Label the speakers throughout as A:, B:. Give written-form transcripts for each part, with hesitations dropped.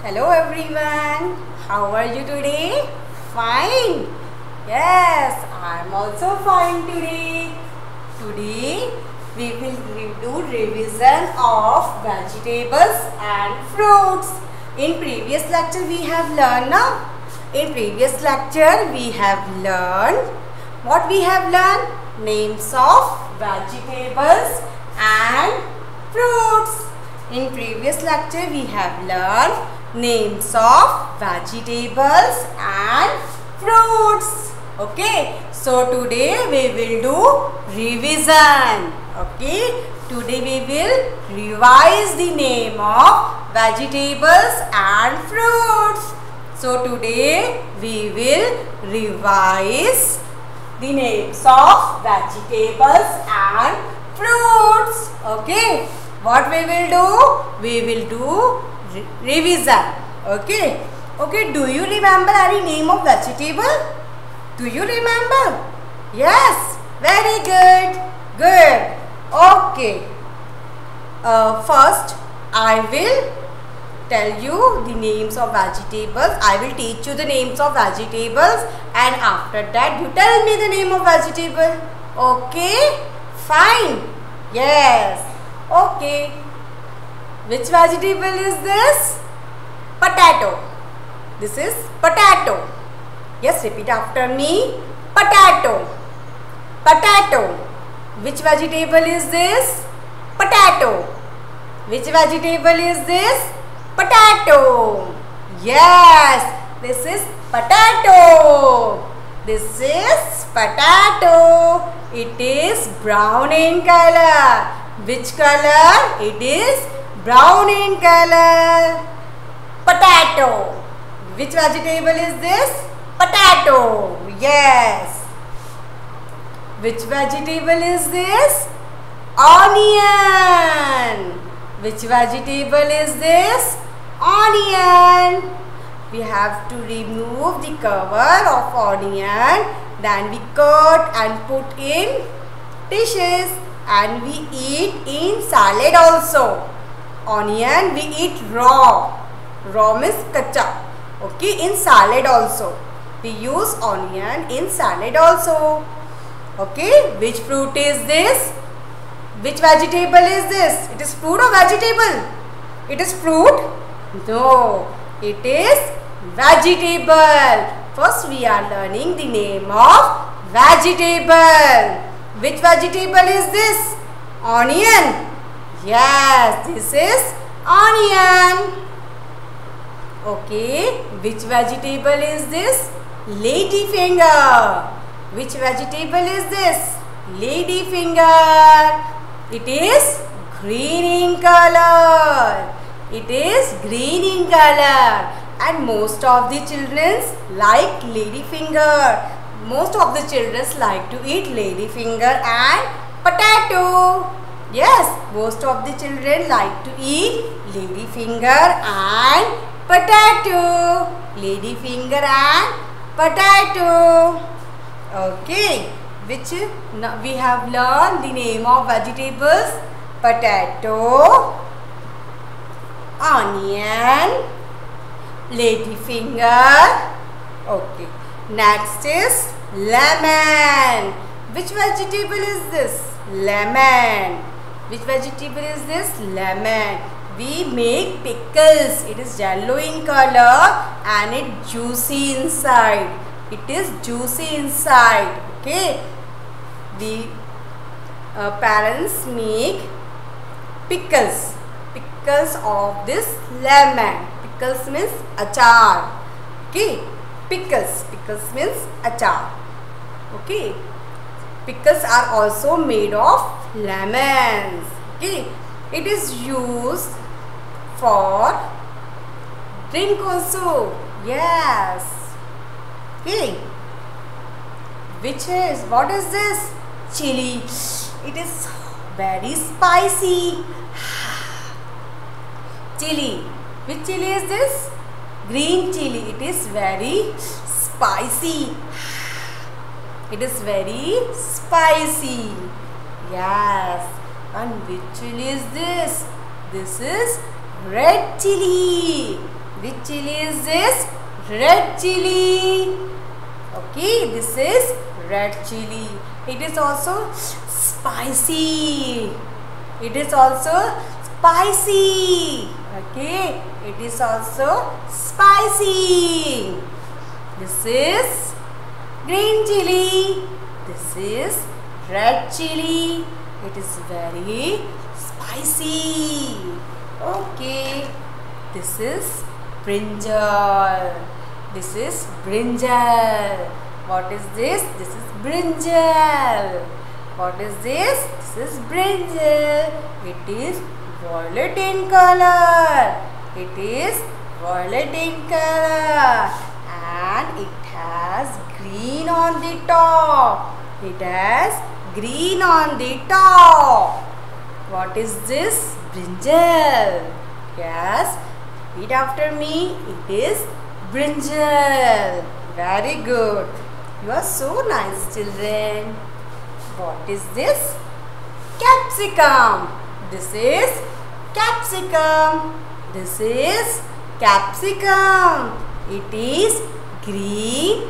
A: Hello everyone, how are you today? Fine? Yes, I am also fine today. Today we will do revision of vegetables and fruits. In previous lecture we have learned now. In previous lecture we have learned what we have learned? Names of vegetables and fruits. In previous lecture we have learned names of vegetables and fruits. Okay, so today we will do revision. Okay, today we will revise the name of vegetables and fruits. So today we will revise the names of vegetables and fruits. Okay, what we will do? We will do revision. Okay, do you remember any name of vegetable? Do you remember? Yes, very good. Okay, first I will tell you the names of vegetables. I will teach you the names of vegetables, and after that you tell me the name of vegetable. Okay, fine. Yes. Okay, which vegetable is this? Potato. This is potato. Yes, repeat after me. Potato. Which vegetable is this? Potato. Which vegetable is this? Potato. Yes, this is potato. This is potato. It is brown in color. Which color? It is brown in color. Potato. Which vegetable is this? Potato. Yes. Which vegetable is this? Onion. Which vegetable is this? Onion. We have to remove the cover of onion. Then we cut and put in dishes. And we eat in salad also. Onion we eat raw. Raw means kacha. Okay, in salad also. We use onion in salad also. Okay, which fruit is this? Which vegetable is this? It is fruit or vegetable? It is fruit? No, it is vegetable. First we are learning the name of vegetable. Which vegetable is this? Onion. Yes, this is onion. Okay, which vegetable is this? Ladyfinger. Which vegetable is this? Ladyfinger. It is green in color. It is green in color. And most of the children like ladyfinger. Most of the children like to eat ladyfinger and potato. Yes, most of the children like to eat ladyfinger and potato. Ladyfinger and potato. Okay, which we have learned the name of vegetables: potato, onion, ladyfinger. Okay, next is lemon. Which vegetable is this? Lemon. Which vegetable is this? Lemon. We make pickles. It is yellow in color and it juicy inside. It is juicy inside. Okay. We parents make pickles. Pickles of this lemon. Pickles means achar. Okay. Pickles means achar. Okay, pickles are also made of lemons. Okay, it is used for drink also. Yes. Okay, what is this? Chili. It is very spicy. Chili. Which chili is this? Green chili. It is very spicy. It is very spicy. Yes. And which chili is this? This is red chili. which chili is this? Red chili. Okay, this is red chili. It is also spicy. It is also spicy. Okay, it is also spicy. This is green chili. This is red chili. It is very spicy. Okay, this is brinjal. This is brinjal. What is this? This is brinjal. What is this? This is brinjal. It is violet in color. It is violet in color. And it has green on the top. It has green on the top. What is this? Brinjal. Yes. Read after me. It is brinjal. Very good. You are so nice, children. What is this? Capsicum. This is capsicum. This is capsicum. It is green,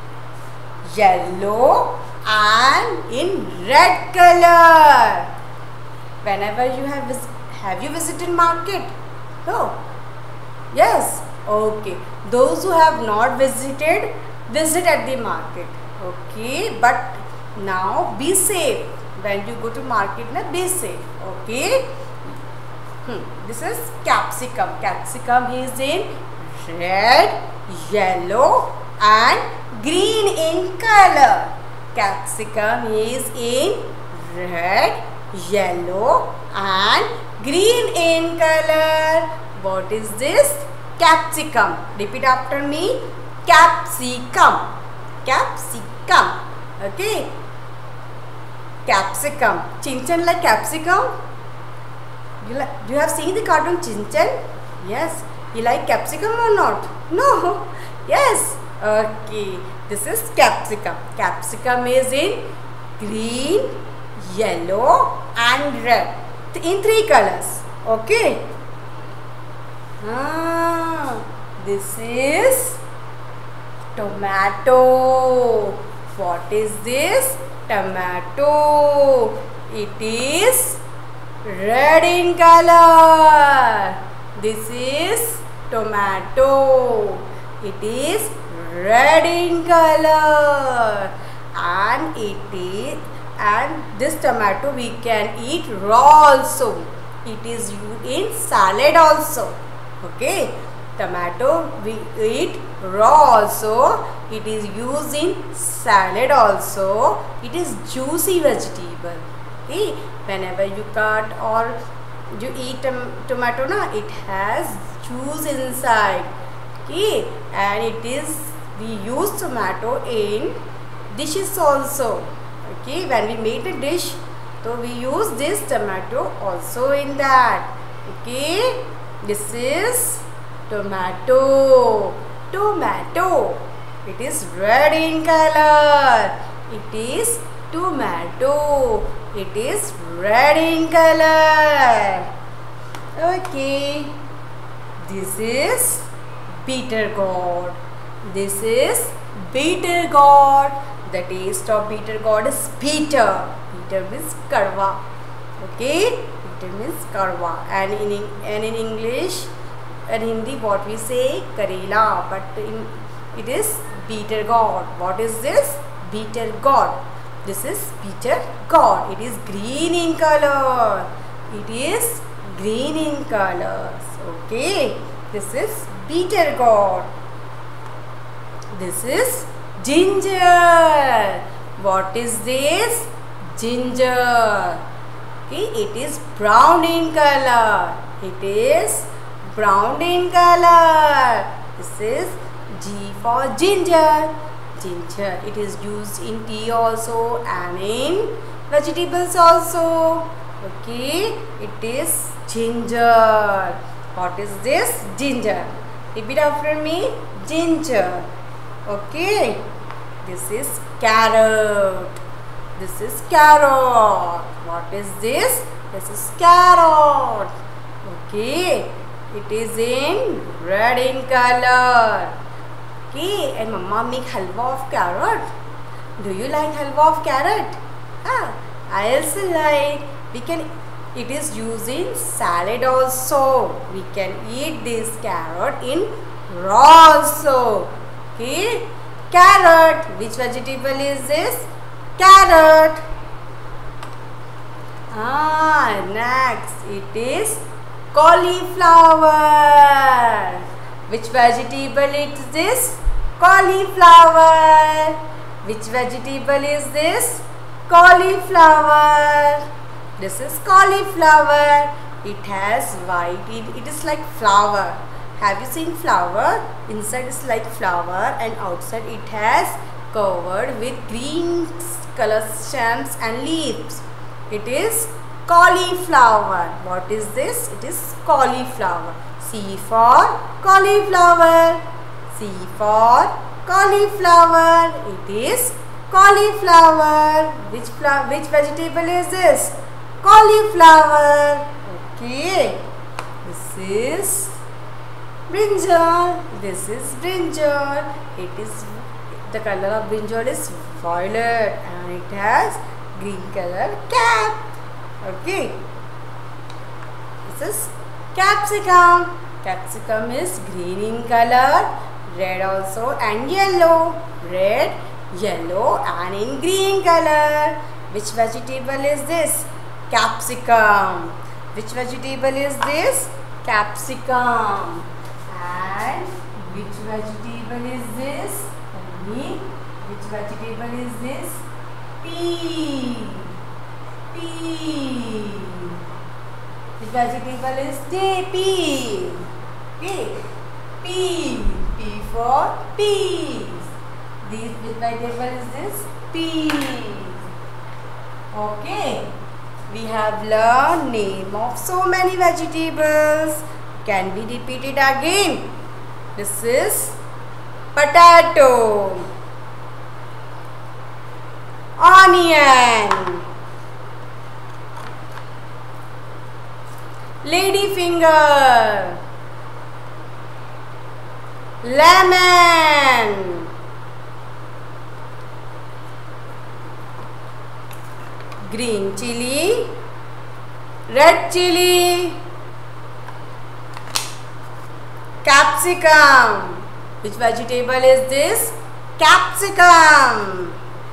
A: yellow and in red color. Whenever you have you visited market? No. Yes. Okay. Those who have not visited, visit at the market. Okay. But now be safe. When you go to market, na, be safe. Okay. This is capsicum. Capsicum is in red, yellow and green in color. Capsicum is in red, yellow and green in color. What is this? Capsicum. Repeat after me. Capsicum. Capsicum. Okay. Capsicum. Chin-chan like capsicum? Do you have seen the cartoon Chin-chan? Yes. You like capsicum or not? No. Yes. Okay. This is capsicum. Capsicum is in green, yellow and red. In 3 colors. Okay. This is tomato. What is this? Tomato. It is red in color. This is tomato. It is red in color. And this tomato we can eat raw also. It is used in salad also. Okay. Tomato we eat raw also. It is used in salad also. It is juicy vegetable. Okay. Whenever you cut or you eat tomato, na, it has juice inside. Okay. And we use tomato in dishes also. Okay. When we make a dish, so we use this tomato also in that. Okay. This is tomato. Tomato. It is red in color. It is tomato. It is red in color. Okay. This is bitter gourd. This is bitter gourd. The taste of bitter gourd is bitter. Bitter means karwa. Okay. Bitter means karwa. And in English and Hindi what we say karela. But it is bitter gourd. What is this? Bitter gourd. This is bitter gourd. It is green in color. It is green in colors. Okay. This is bitter gourd. This is ginger. What is this? Ginger. Okay. It is brown in color. It is brown in color. This is G for ginger. Ginger. It is used in tea also and in vegetables also. Okay. It is ginger. What is this? Ginger. Repeat after me. Ginger. Okay. This is carrot. This is carrot. What is this? This is carrot. Okay. It is in red in color. Okay, and Mama make halwa of carrot. Do you like halwa of carrot? I also like. It is used in salad also. We can eat this carrot in raw also. Okay, carrot. Which vegetable is this? Carrot. Next it is cauliflower. Which vegetable is this? Cauliflower. Which vegetable is this? Cauliflower. This is cauliflower. It has white. It is like flower. Have you seen flower? Inside is like flower and outside it has covered with green color stems and leaves. It is cauliflower. What is this? It is cauliflower. C for cauliflower. C for cauliflower. It is cauliflower. Which vegetable is this? Cauliflower. Okay. This is brinjal. This is brinjal. The color of brinjal is violet and it has green color cap. Okay. This is capsicum. Capsicum is green in color, red also and yellow. Red, yellow and in green color. Which vegetable is this? Capsicum. Which vegetable is this? Capsicum. And which vegetable is this? Tell me. Which vegetable is this? Pea. Pea. Which vegetable is pea? Okay. Pea. P for peas. Which vegetable is this? Peas. Okay. We have learned name of so many vegetables. Can we repeat it again? This is potato, onion, ladyfinger, lemon, green chili, red chili, capsicum. Which vegetable is this? Capsicum.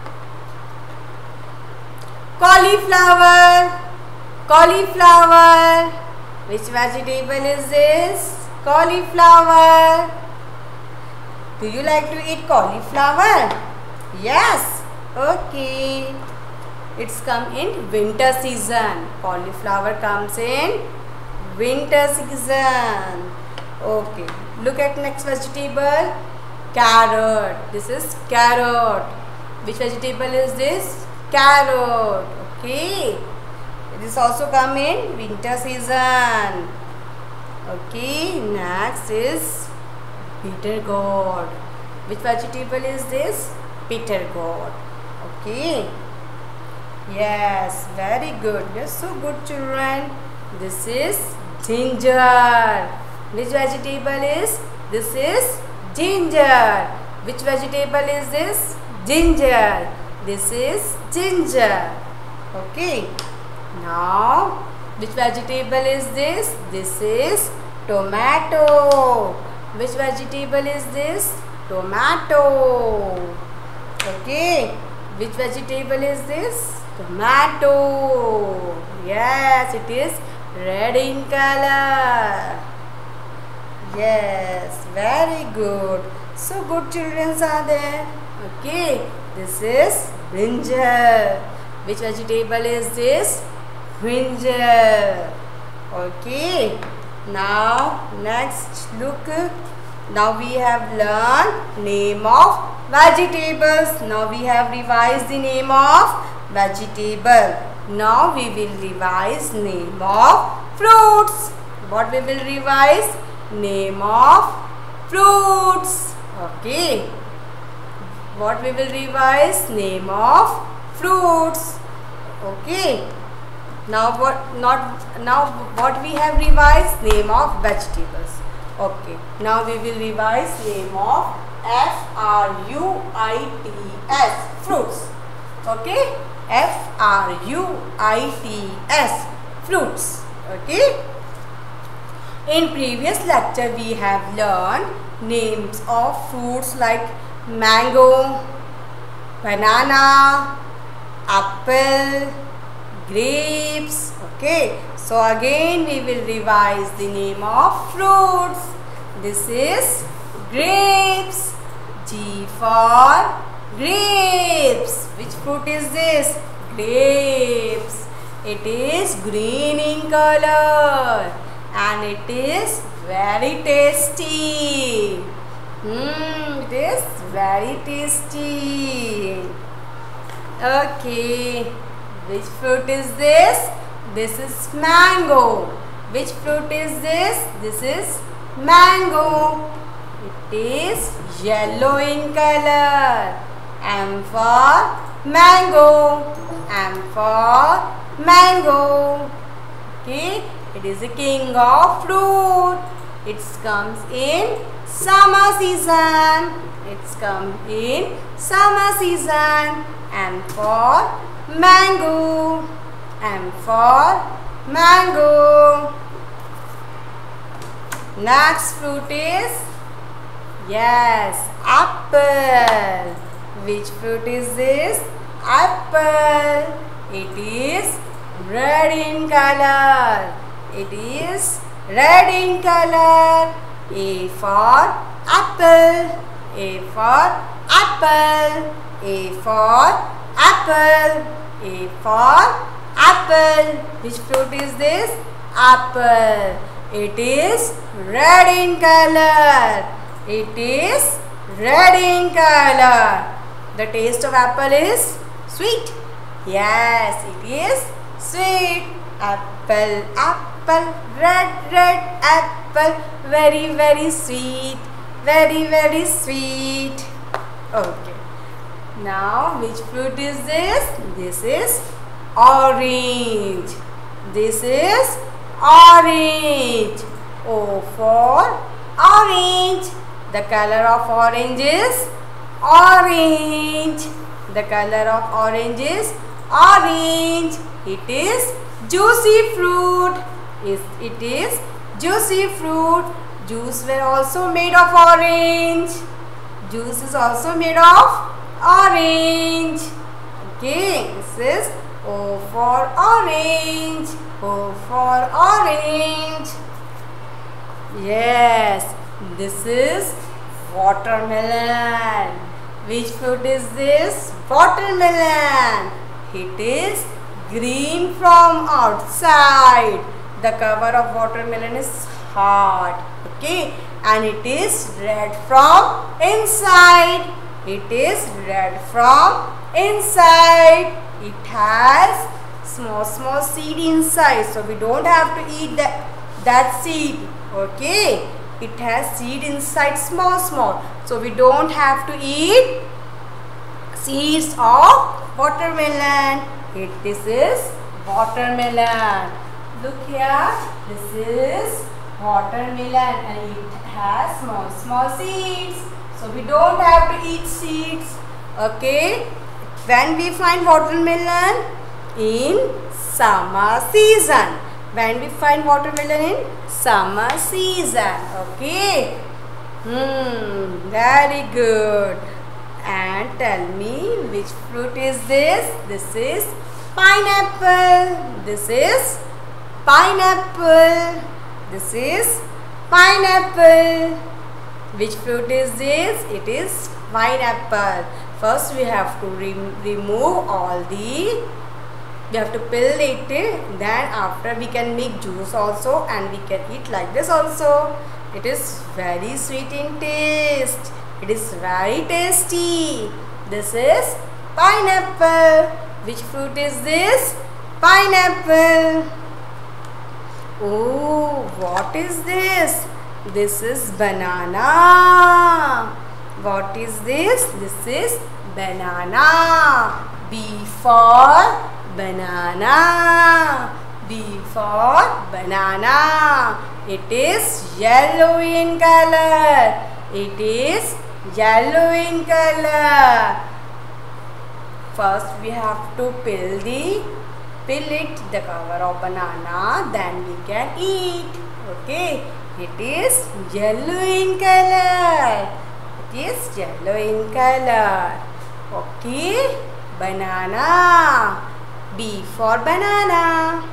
A: Cauliflower. Cauliflower. Which vegetable is this? Cauliflower. Do you like to eat cauliflower? Yes. Okay. It's come in winter season. Cauliflower comes in winter season. Okay. Look at next vegetable. Carrot. This is carrot. Which vegetable is this? Carrot. Okay. It is also come in winter season. Okay. Next is bitter gourd. Which vegetable is this? Bitter gourd. Okay. Yes. Very good. You're so good, children. This is ginger. Which vegetable is? This is ginger. Which vegetable is this? Ginger. This is ginger. Okay. Now, which vegetable is this? This is tomato. Which vegetable is this? Tomato. Okay. Which vegetable is this? Tomato. Yes, it is red in color. Yes, very good. So good children are there. Okay, this is brinjal. Which vegetable is this? Brinjal. Okay, now next look. Now we have learned name of vegetables. Now we have revised the name of vegetable. Now we will revise name of fruits. What we will revise? Name of fruits. Okay. What we will revise? Name of fruits. Okay. Now what we have revised? Name of vegetables. Okay. Now we will revise name of fruits. Fruits. Okay. fruits. Fruits. Okay. In previous lecture we have learned names of fruits like mango, banana, apple, grapes. Okay, so again we will revise the name of fruits. This is grapes. G for grapes. Which fruit is this? Grapes. It is green in color and it is very tasty. It is very tasty. Okay. Which fruit is this? This is mango. Which fruit is this? This is mango. It is yellow in color. M for mango. M for mango. Okay. It is the king of fruit. It comes in summer season. It's come in summer season. M for mango. M for mango. Next fruit is, yes, apple. Which fruit is this? Apple. It is red in color. It is red in color. A for apple. A for apple. A for apple. A for apple. Which fruit is this? Apple. It is red in color. It is red in color. The taste of apple is sweet. Yes, it is sweet. Apple, apple, red apple. Very, very sweet. Very, very sweet. Okay. Now, which fruit is this? This is orange. This is orange. O for orange. The color of orange is orange. The color of orange is orange. It is juicy fruit. It is juicy fruit. Juice were also made of orange. Juice is also made of orange. Okay, this is O for orange. O for orange. Yes, this is watermelon. Which fruit is this? Watermelon. It is green from outside. The cover of watermelon is hard. Okay, and it is red from inside. It is red from inside. It has small seed inside, so we don't have to eat that seed. Okay, it has seed inside, small, so we don't have to eat seeds of watermelon. This is watermelon. Look here, this is watermelon and it has small seeds, so we don't have to eat seeds. Okay, when we find watermelon? In summer season. When we find watermelon? In summer season. Okay. Very good. And tell me, which fruit is this? This is pineapple. This is pineapple. This is pineapple. Which fruit is this? It is pineapple. First we have to remove all the, we have to peel it, then after we can make juice also and we can eat like this also. It is very sweet in taste. It is very tasty. This is pineapple. Which fruit is this? Pineapple. Oh, what is this? This is banana. What is this? This is banana. B for banana. B for banana. It is yellow in color. It is yellow in color. First we have to peel it the cover of banana, then we can eat. Okay, it is yellow in color. It is yellow in color. Okay, banana. B for banana.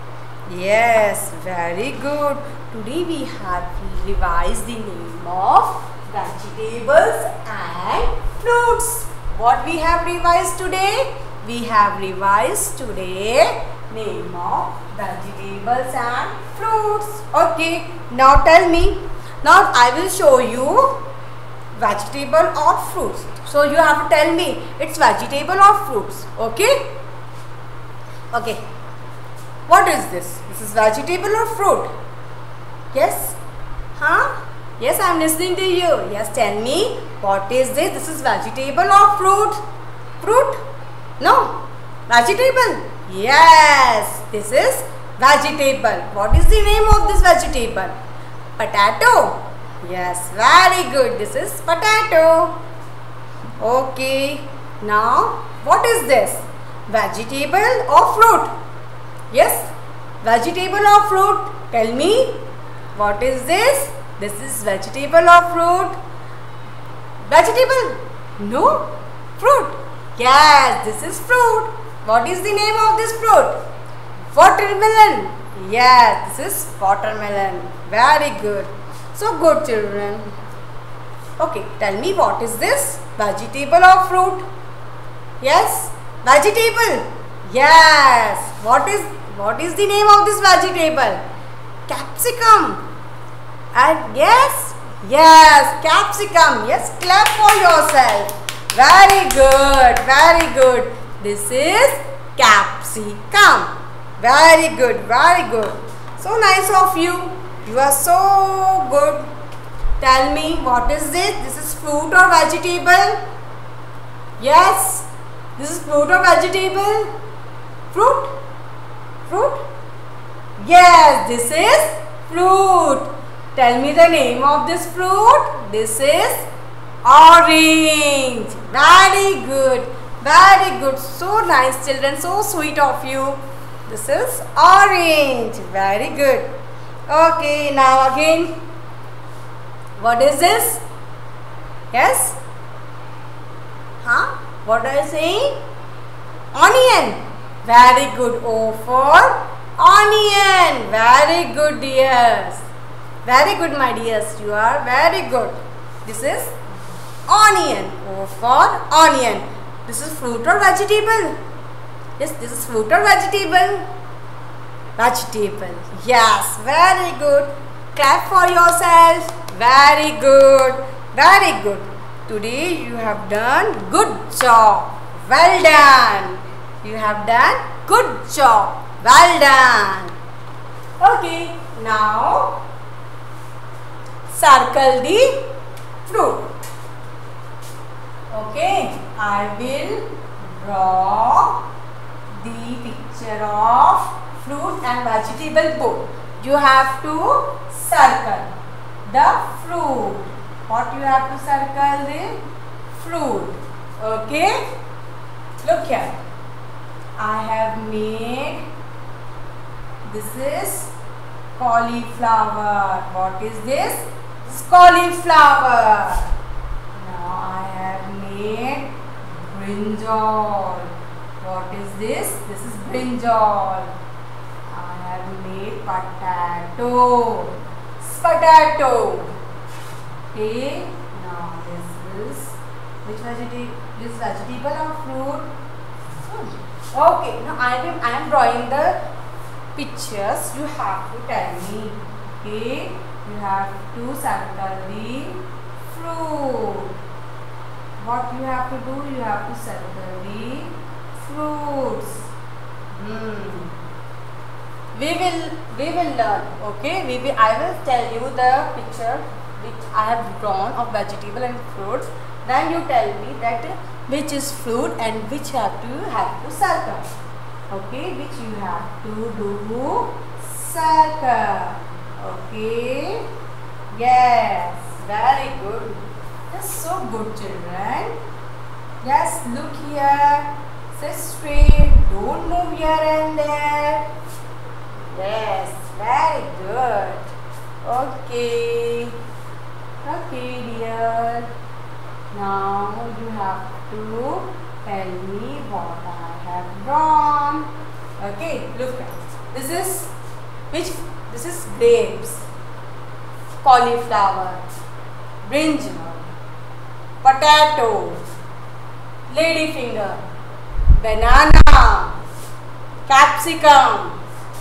A: Yes, very good. Today we have revised the name of vegetables and fruits. What we have revised today? We have revised today name of vegetables and fruits. Okay, now tell me. Now I will show you vegetable or fruits. So you have to tell me it's vegetable or fruits. Okay? Okay. What is this? This is vegetable or fruit? Yes? Huh? Yes, I am listening to you. Yes, tell me. What is this? This is vegetable or fruit? Fruit? No. Vegetable? Yes. This is vegetable. What is the name of this vegetable? Potato? Yes, very good. This is potato. Okay. Now, what is this? Vegetable or fruit? Yes, vegetable or fruit? Tell me, what is this? This is vegetable or fruit? Vegetable? No. Fruit? Yes, this is fruit. What is the name of this fruit? Watermelon. Yes, this is watermelon. Very good. So good, children. Okay, tell me, what is this? Vegetable or fruit? Yes, vegetable. Yes. What is the name of this vegetable? Capsicum. And yes, capsicum. Yes, clap for yourself. Very good, very good. This is capsicum. Very good, very good. So nice of you. You are so good. Tell me, what is this? This is fruit or vegetable? Yes, this is fruit or vegetable? Fruit? Fruit? Yes, this is fruit. Tell me the name of this fruit. This is orange. Very good. Very good. So nice, children. So sweet of you. This is orange. Very good. Okay, now again. What is this? Yes? Huh? What are you saying? Onion. Very good. O for onion. Very good, dears. Very good, my dears. You are very good. This is onion. O for onion. This is fruit or vegetable? Yes, this is fruit or vegetable? Vegetable. Yes, very good. Clap for yourself. Very good. Very good. Today you have done good job. Well done. You have done good job. Well done. Okay, now circle the fruit. Okay, I will draw the picture of fruit and vegetable both. You have to circle the fruit. What you have to circle? The fruit. Okay, look here. I have made, this is cauliflower. What is this? This is cauliflower. Now I have made brinjal. What is this? This is brinjal. I have made potato. Potato. Okay. Now this is which vegetable? This vegetable or fruit? Okay. Now I am drawing the pictures. You have to tell me. Okay. You have to circle the fruit. What you have to do? You have to circle the fruits. We will learn. Okay. I will tell you the picture which I have drawn of vegetable and fruits. Then you tell me that which is fruit and which have to circle. Okay, which you have to do circle. Okay. Yes, very good. That's so good, children. Yes, look here. Sit straight. Don't move here and there. Yes, very good. Okay. Okay, dear. Now you have to tell me what I have drawn. Okay, look. This is which? This is grapes, cauliflower, brinjal, potato, ladyfinger, banana, capsicum,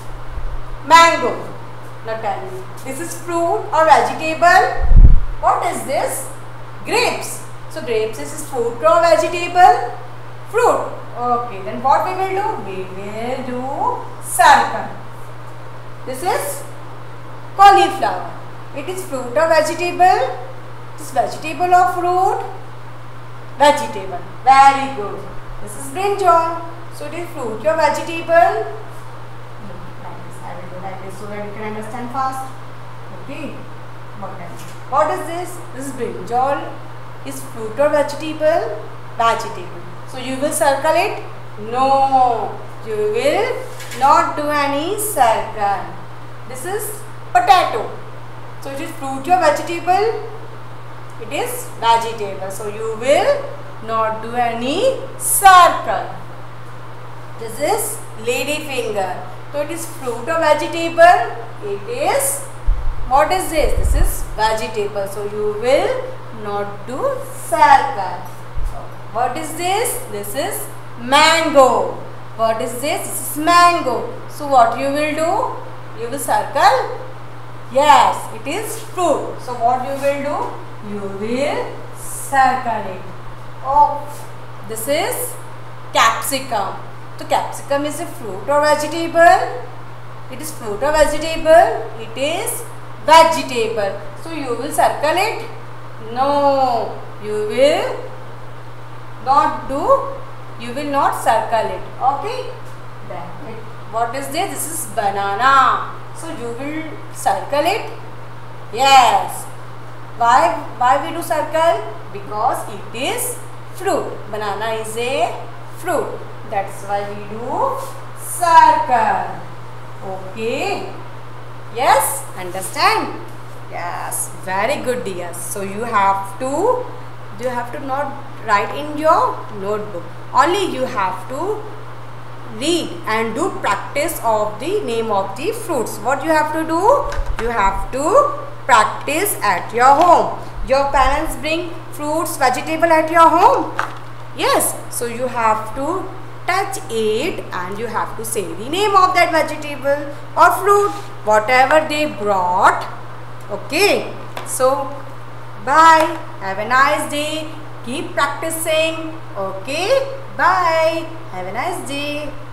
A: mango. Now tell me, this is fruit or vegetable? What is this? Grapes. So grapes is fruit or vegetable? Fruit. Okay, then what we will do? We will do circle. This is cauliflower. It is fruit or vegetable? It is vegetable or fruit? Vegetable. Very good. This is brinjal. So it is fruit or vegetable? Like this. I will do like this so that you can understand fast. Okay. What is this? This is brinjal. Is fruit or vegetable? Vegetable. So you will circle it? No. You will not do any circle. This is potato. So it is fruit or vegetable? It is vegetable. So you will not do any circle. This is ladyfinger. So it is fruit or vegetable? It is, what is this? This is vegetable. So you will not do circle. What is this? This is mango. What is this? This is mango. So what you will do? You will circle? Yes, it is fruit. So what you will do? You will circle it. Oh, this is capsicum. So capsicum is a fruit or vegetable? It is fruit or vegetable? It is vegetable. So you will circle it? No, you will not do. You will not circle it. Okay. Then what is this? This is banana. So you will circle it? Yes. Why we do circle? Because it is fruit. Banana is a fruit. That's why we do circle. Okay. Yes. Understand? Yes. Very good, dears. So you have to not write in your notebook. Only you have to read and do practice of the name of the fruits. What you have to do? You have to practice at your home. Your parents bring fruits, vegetable at your home. Yes. So you have to touch it and you have to say the name of that vegetable or fruit, whatever they brought. Okay. So bye. Have a nice day. Keep practicing. Okay. Bye. Have a nice day.